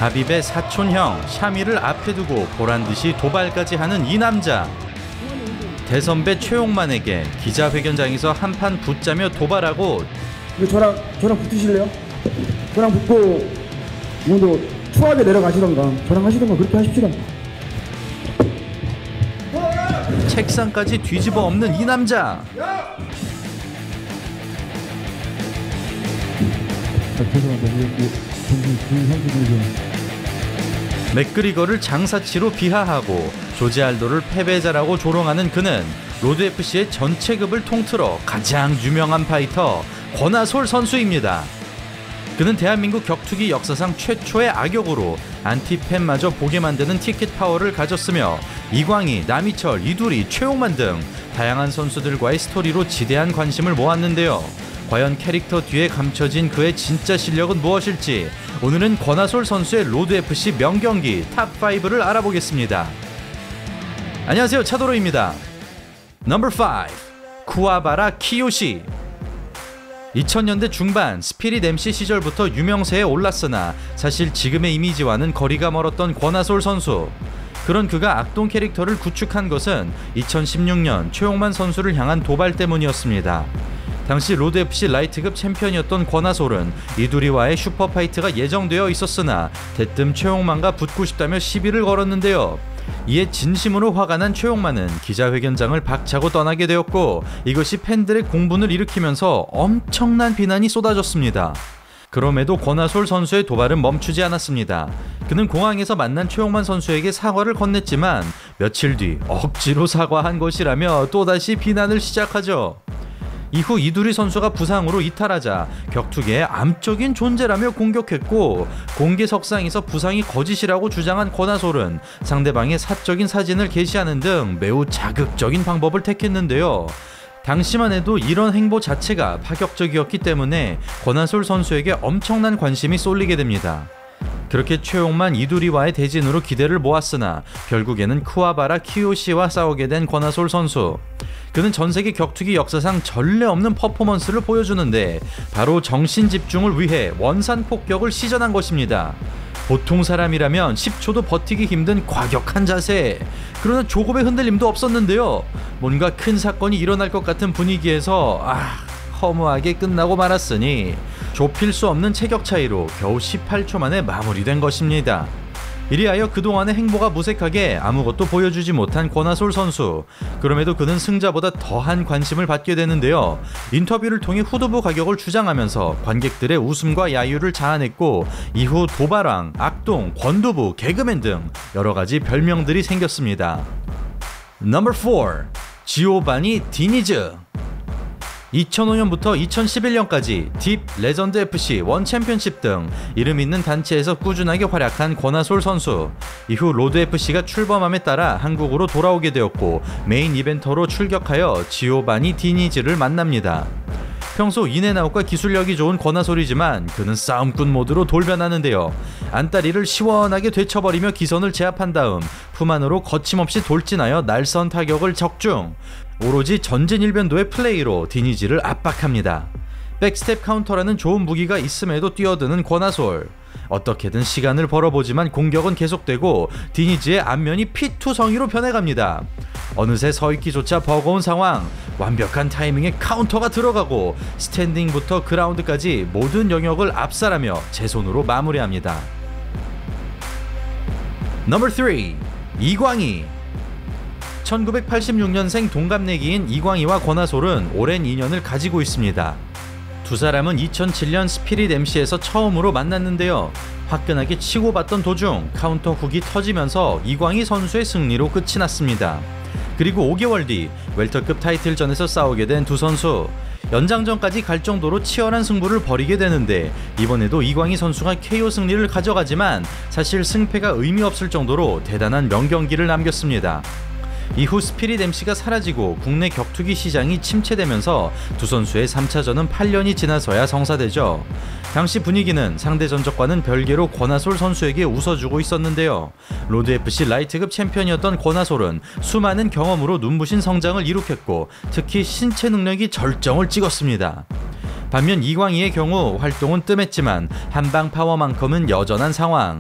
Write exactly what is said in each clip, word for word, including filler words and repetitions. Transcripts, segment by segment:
하빕의 사촌형 샤미를 앞에 두고 보란듯이 도발까지 하는 이 남자. 대선배 최용만에게 기자회견장에서 한판 붙자며 도발하고 저랑 저랑 붙으실래요? 저랑 붙고 오늘도 추하게 내려가시던가 저랑 하시던가 그렇게 하십시다. 책상까지 뒤집어 엎는 이 남자. 맥그리거를 장사치로 비하하고 조지 알도를 패배자라고 조롱하는 그는 로드에프씨의 전체급을 통틀어 가장 유명한 파이터 권하솔 선수입니다. 그는 대한민국 격투기 역사상 최초의 악역으로 안티팬마저 보게 만드는 티켓 파워를 가졌으며 이광희, 남희철, 이두리, 최용만 등 다양한 선수들과의 스토리로 지대한 관심을 모았는데요. 과연 캐릭터 뒤에 감춰진 그의 진짜 실력은 무엇일지 오늘은 권하솔 선수의 로드에프씨 명경기 탑오를 알아보겠습니다. 안녕하세요, 차도로입니다. 넘버 오. 쿠와바라 키요시. 이천 년대 중반 스피릿 엠씨 시절부터 유명세에 올랐으나 사실 지금의 이미지와는 거리가 멀었던 권하솔 선수. 그런 그가 악동 캐릭터를 구축한 것은 이천십육 년 최용만 선수를 향한 도발 때문이었습니다. 당시 로드에프씨 라이트급 챔피언이었던 권하솔은 이두리와의 슈퍼파이트가 예정되어 있었으나 대뜸 최용만과 붙고 싶다며 시비를 걸었는데요. 이에 진심으로 화가 난 최용만은 기자회견장을 박차고 떠나게 되었고 이것이 팬들의 공분을 일으키면서 엄청난 비난이 쏟아졌습니다. 그럼에도 권하솔 선수의 도발은 멈추지 않았습니다. 그는 공항에서 만난 최용만 선수에게 사과를 건넸지만 며칠 뒤 억지로 사과한 것이라며 또다시 비난을 시작하죠. 이후 이두리 선수가 부상으로 이탈하자 격투계의 암적인 존재라며 공격했고 공개석상에서 부상이 거짓이라고 주장한 권하솔은 상대방의 사적인 사진을 게시하는 등 매우 자극적인 방법을 택했는데요. 당시만 해도 이런 행보 자체가 파격적이었기 때문에 권하솔 선수에게 엄청난 관심이 쏠리게 됩니다. 그렇게 최용만, 이두리와의 대진으로 기대를 모았으나 결국에는 쿠와바라 키요시와 싸우게 된 권하솔 선수. 그는 전세계 격투기 역사상 전례 없는 퍼포먼스를 보여주는데 바로 정신 집중을 위해 원산 폭격을 시전한 것입니다. 보통 사람이라면 십 초도 버티기 힘든 과격한 자세. 그러나 조금의 흔들림도 없었는데요. 뭔가 큰 사건이 일어날 것 같은 분위기에서 아... 허무하게 끝나고 말았으니 좁힐 수 없는 체격 차이로 겨우 십팔 초 만에 마무리된 것입니다. 이리하여 그동안의 행보가 무색하게 아무것도 보여주지 못한 권하솔 선수. 그럼에도 그는 승자보다 더한 관심을 받게 되는데요. 인터뷰를 통해 후두부 가격을 주장하면서 관객들의 웃음과 야유를 자아냈고 이후 도발왕, 악동, 권두부, 개그맨 등 여러가지 별명들이 생겼습니다. 넘버 사. 지오바니 디니즈. 이천오 년부터 이천십일 년까지 딥, 레전드 에프씨, 원 챔피언십 등 이름 있는 단체에서 꾸준하게 활약한 권하솔 선수. 이후 로드에프씨가 출범함에 따라 한국으로 돌아오게 되었고 메인 이벤터로 출격하여 지오바니 디니즈를 만납니다. 평소 인앤아웃과 기술력이 좋은 권하솔이지만 그는 싸움꾼 모드로 돌변하는데요. 안다리를 시원하게 되쳐버리며 기선을 제압한 다음 품 안으로 거침없이 돌진하여 날선 타격을 적중. 오로지 전진일변도의 플레이로 디니지를 압박합니다. 백스텝 카운터라는 좋은 무기가 있음에도 뛰어드는 권하솔. 어떻게든 시간을 벌어보지만 공격은 계속되고 디니지의 안면이 피투성이로 변해갑니다. 어느새 서있기조차 버거운 상황. 완벽한 타이밍에 카운터가 들어가고 스탠딩부터 그라운드까지 모든 영역을 압살하며 제 손으로 마무리합니다. 넘버 삼. 이광희. 천구백팔십육 년생 동갑내기인 이광희와 권하솔은 오랜 인연을 가지고 있습니다. 두 사람은 이천칠 년 스피릿 엠씨에서 처음으로 만났는데요. 화끈하게 치고받던 도중 카운터 훅이 터지면서 이광희 선수의 승리로 끝이 났습니다. 그리고 오 개월 뒤 웰터급 타이틀전에서 싸우게 된 두 선수. 연장전까지 갈 정도로 치열한 승부를 벌이게 되는데 이번에도 이광희 선수가 케이오 승리를 가져가지만 사실 승패가 의미 없을 정도로 대단한 명경기를 남겼습니다. 이후 스피릿 엠씨가 사라지고 국내 격투기 시장이 침체되면서 두 선수의 삼 차전은 팔 년이 지나서야 성사되죠. 당시 분위기는 상대 전적과는 별개로 권하솔 선수에게 웃어주고 있었는데요. 로드에프씨 라이트급 챔피언이었던 권하솔은 수많은 경험으로 눈부신 성장을 이룩했고 특히 신체 능력이 절정을 찍었습니다. 반면 이광희의 경우 활동은 뜸했지만 한방 파워만큼은 여전한 상황.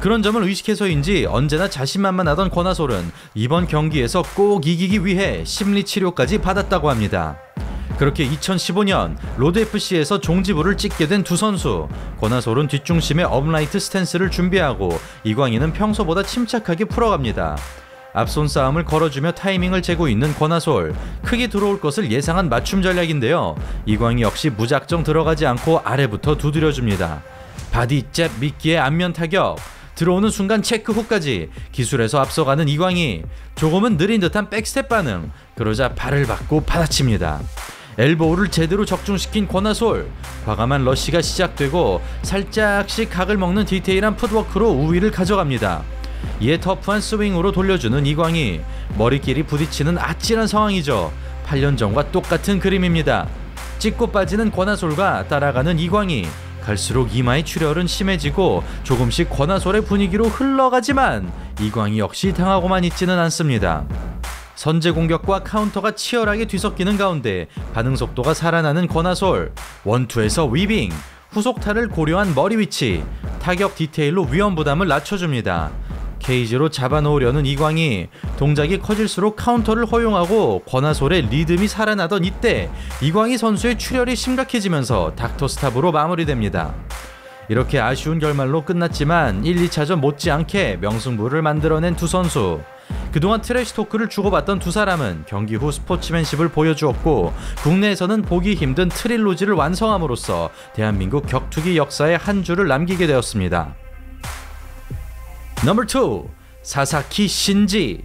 그런 점을 의식해서인지 언제나 자신만만하던 권하솔은 이번 경기에서 꼭 이기기 위해 심리치료까지 받았다고 합니다. 그렇게 이천십오 년 로드에프씨에서 종지부를 찍게 된 두 선수. 권하솔은 뒷중심에 업라이트 스탠스를 준비하고 이광희는 평소보다 침착하게 풀어갑니다. 앞손 싸움을 걸어주며 타이밍을 재고 있는 권하솔. 크게 들어올 것을 예상한 맞춤 전략인데요. 이광희 역시 무작정 들어가지 않고 아래부터 두드려줍니다. 바디 잽 미끼의 안면 타격. 들어오는 순간 체크 훅까지. 기술에서 앞서가는 이광희. 조금은 느린 듯한 백스텝 반응. 그러자 발을 받고 받아칩니다. 엘보우를 제대로 적중시킨 권하솔. 과감한 러쉬가 시작되고 살짝씩 각을 먹는 디테일한 풋워크로 우위를 가져갑니다. 이에 터프한 스윙으로 돌려주는 이광희. 머리끼리 부딪히는 아찔한 상황이죠. 팔 년 전과 똑같은 그림입니다. 찍고 빠지는 권하솔과 따라가는 이광희. 갈수록 이마의 출혈은 심해지고 조금씩 권하솔의 분위기로 흘러가지만 이광희 역시 당하고만 있지는 않습니다. 선제 공격과 카운터가 치열하게 뒤섞이는 가운데 반응 속도가 살아나는 권하솔. 원투에서 위빙. 후속타를 고려한 머리 위치. 타격 디테일로 위험 부담을 낮춰줍니다. 케이지로 잡아놓으려는 이광희. 동작이 커질수록 카운터를 허용하고 권하솔의 리듬이 살아나던 이때 이광희 선수의 출혈이 심각해지면서 닥터스탑으로 마무리됩니다. 이렇게 아쉬운 결말로 끝났지만 일, 이 차전 못지않게 명승부를 만들어낸 두 선수. 그동안 트래시 토크를 주고받던 두 사람은 경기 후 스포츠맨십을 보여주었고 국내에서는 보기 힘든 트릴로지를 완성함으로써 대한민국 격투기 역사에 한 줄을 남기게 되었습니다. 넘버 투. 사사키 신지.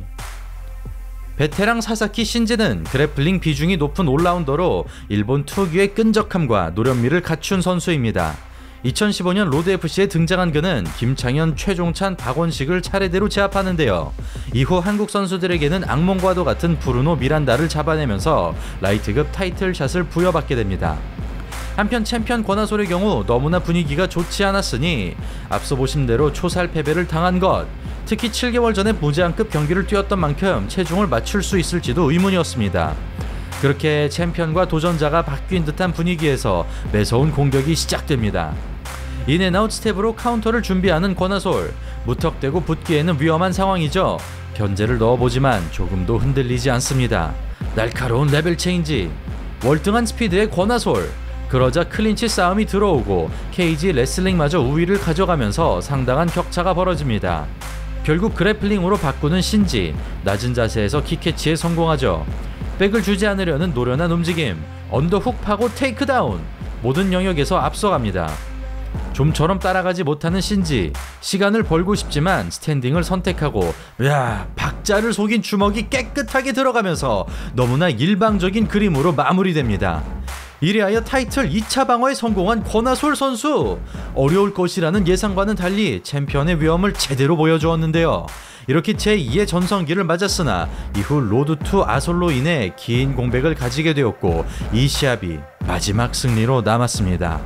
베테랑 사사키 신지는 그래플링 비중이 높은 올라운더로 일본 특유의 끈적함과 노련미를 갖춘 선수입니다. 이천십오 년 로드에프씨에 등장한 그는 김창현, 최종찬, 박원식을 차례대로 제압하는데요. 이후 한국 선수들에게는 악몽과도 같은 브루노 미란다를 잡아내면서 라이트급 타이틀샷을 부여받게 됩니다. 한편 챔피언 권하솔의 경우 너무나 분위기가 좋지 않았으니 앞서 보신 대로 초살 패배를 당한 것. 특히 칠 개월 전에 무제한급 경기를 뛰었던 만큼 체중을 맞출 수 있을지도 의문이었습니다. 그렇게 챔피언과 도전자가 바뀐 듯한 분위기에서 매서운 공격이 시작됩니다. 인앤아웃 스텝으로 카운터를 준비하는 권하솔. 무턱대고 붙기에는 위험한 상황이죠. 견제를 넣어보지만 조금도 흔들리지 않습니다. 날카로운 레벨 체인지. 월등한 스피드의 권하솔. 그러자 클린치 싸움이 들어오고 케이지 레슬링마저 우위를 가져가면서 상당한 격차가 벌어집니다. 결국 그래플링으로 바꾸는 신지. 낮은 자세에서 킥캐치에 성공하죠. 백을 주지 않으려는 노련한 움직임. 언더훅 파고 테이크다운. 모든 영역에서 앞서갑니다. 좀처럼 따라가지 못하는 신지. 시간을 벌고 싶지만 스탠딩을 선택하고 야 박자를 속인 주먹이 깨끗하게 들어가면서 너무나 일방적인 그림으로 마무리됩니다. 이리하여 타이틀 이 차 방어에 성공한 권하솔 선수. 어려울 것이라는 예상과는 달리 챔피언의 위험을 제대로 보여주었는데요. 이렇게 제이의 전성기를 맞았으나 이후 로드2 아솔로 인해 긴 공백을 가지게 되었고 이 시합이 마지막 승리로 남았습니다.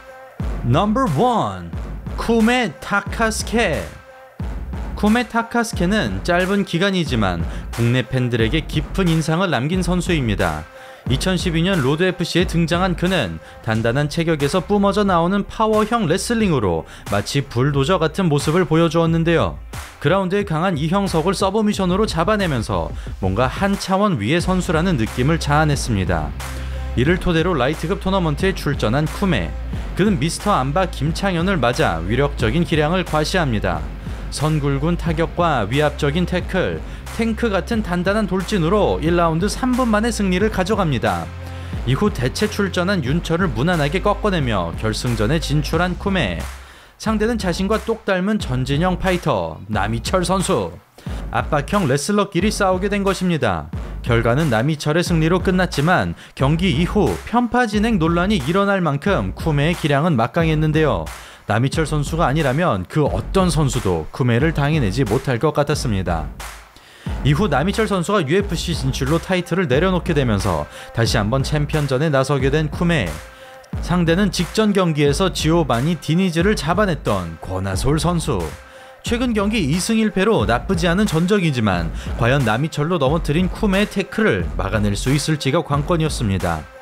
넘버 원. 쿠메 타카스케. 쿠메 타카스케는 짧은 기간이지만 국내 팬들에게 깊은 인상을 남긴 선수입니다. 이천십이 년 로드에프씨에 등장한 그는 단단한 체격에서 뿜어져 나오는 파워형 레슬링으로 마치 불도저 같은 모습을 보여주었는데요. 그라운드에 강한 이형석을 서브미션으로 잡아내면서 뭔가 한 차원 위의 선수라는 느낌을 자아냈습니다. 이를 토대로 라이트급 토너먼트에 출전한 쿠메. 그는 미스터 안바 김창현을 맞아 위력적인 기량을 과시합니다. 선굴군 타격과 위압적인 태클, 탱크 같은 단단한 돌진으로 일 라운드 삼 분 만에 승리를 가져갑니다. 이후 대체 출전한 윤철을 무난하게 꺾어내며 결승전에 진출한 쿠메. 상대는 자신과 똑 닮은 전진형 파이터 남이철 선수. 압박형 레슬러끼리 싸우게 된 것입니다. 결과는 남이철의 승리로 끝났지만 경기 이후 편파 진행 논란이 일어날 만큼 쿠메의 기량은 막강했는데요. 남이철 선수가 아니라면 그 어떤 선수도 쿠메를 당해내지 못할 것 같았습니다. 이후 남이철 선수가 유에프씨 진출로 타이틀을 내려놓게 되면서 다시 한번 챔피언전에 나서게 된 쿠메. 상대는 직전 경기에서 지오바니 디니즈를 잡아냈던 권하솔 선수. 최근 경기 이 승 일 패로 나쁘지 않은 전적이지만 과연 남이철로 넘어뜨린 쿠메의 태클을 막아낼 수 있을지가 관건이었습니다.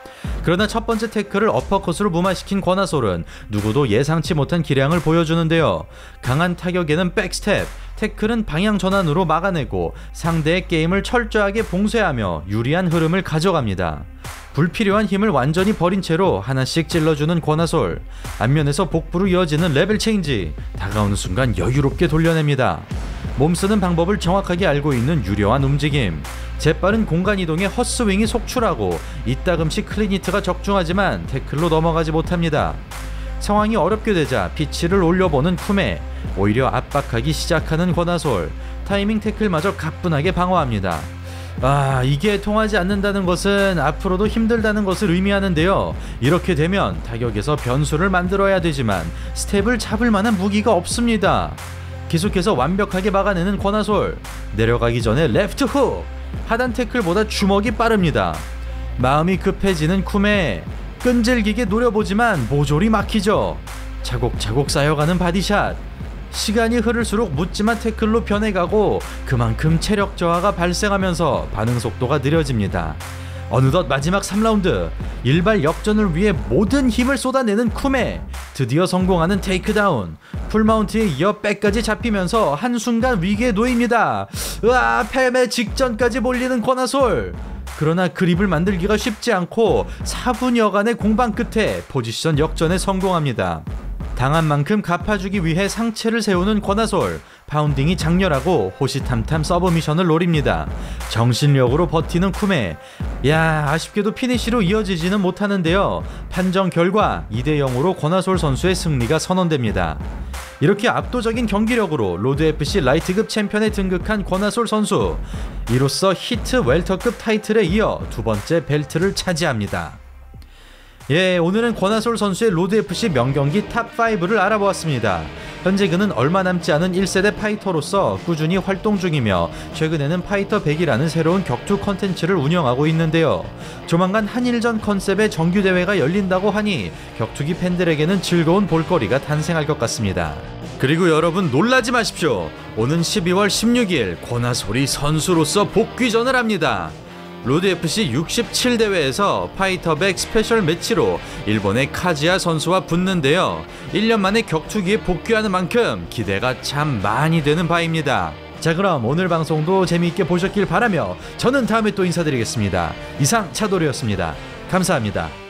그러나 첫 번째 태클을 어퍼컷으로 무마시킨 권하솔은 누구도 예상치 못한 기량을 보여주는데요. 강한 타격에는 백스텝, 태클은 방향 전환으로 막아내고 상대의 게임을 철저하게 봉쇄하며 유리한 흐름을 가져갑니다. 불필요한 힘을 완전히 버린 채로 하나씩 찔러주는 권하솔. 앞면에서 복부로 이어지는 레벨 체인지, 다가오는 순간 여유롭게 돌려냅니다. 몸쓰는 방법을 정확하게 알고 있는 유려한 움직임, 재빠른 공간 이동에 헛스윙이 속출하고 이따금씩 클린히트가 적중하지만 태클로 넘어가지 못합니다. 상황이 어렵게 되자 피치를 올려보는 쿠메, 오히려 압박하기 시작하는 권하솔, 타이밍 태클마저 가뿐하게 방어합니다. 아, 이게 통하지 않는다는 것은 앞으로도 힘들다는 것을 의미하는데요. 이렇게 되면 타격에서 변수를 만들어야 되지만 스텝을 잡을 만한 무기가 없습니다. 계속해서 완벽하게 막아내는 권하솔, 내려가기 전에 레프트 훅, 하단 태클보다 주먹이 빠릅니다. 마음이 급해지는 쿠메, 끈질기게 노려보지만 모조리 막히죠. 차곡차곡 쌓여가는 바디샷, 시간이 흐를수록 묻지마 태클로 변해가고 그만큼 체력 저하가 발생하면서 반응 속도가 느려집니다. 어느덧 마지막 삼 라운드, 일발 역전을 위해 모든 힘을 쏟아내는 쿠메, 드디어 성공하는 테이크다운, 풀마운트에 이어 백까지 잡히면서 한순간 위기에 놓입니다. 으아, 패배 직전까지 몰리는 권하솔. 그러나 그립을 만들기가 쉽지 않고 사 분여간의 공방 끝에 포지션 역전에 성공합니다. 당한 만큼 갚아주기 위해 상체를 세우는 권하솔, 파운딩이 장렬하고 호시탐탐 서브미션을 노립니다. 정신력으로 버티는 쿠메, 야, 아쉽게도 피니시로 이어지지는 못하는데요. 판정 결과 이 대 영으로 권하솔 선수의 승리가 선언됩니다. 이렇게 압도적인 경기력으로 로드에프씨 라이트급 챔피언에 등극한 권하솔 선수, 이로써 히트 웰터급 타이틀에 이어 두 번째 벨트를 차지합니다. 예, 오늘은 권하솔 선수의 로드에프씨 명경기 탑오를 알아보았습니다. 현재 그는 얼마 남지 않은 일 세대 파이터로서 꾸준히 활동 중이며 최근에는 파이터 백이라는 새로운 격투 컨텐츠를 운영하고 있는데요. 조만간 한일전 컨셉의 정규대회가 열린다고 하니 격투기 팬들에게는 즐거운 볼거리가 탄생할 것 같습니다. 그리고 여러분 놀라지 마십시오. 오는 십이월 십육일 권하솔이 선수로서 복귀전을 합니다. 로드에프씨 육십칠 대회에서 파이터백 스페셜 매치로 일본의 카지야 선수와 붙는데요. 일 년 만에 격투기에 복귀하는 만큼 기대가 참 많이 되는 바입니다. 자, 그럼 오늘 방송도 재미있게 보셨길 바라며 저는 다음에 또 인사드리겠습니다. 이상 차돌이었습니다. 감사합니다.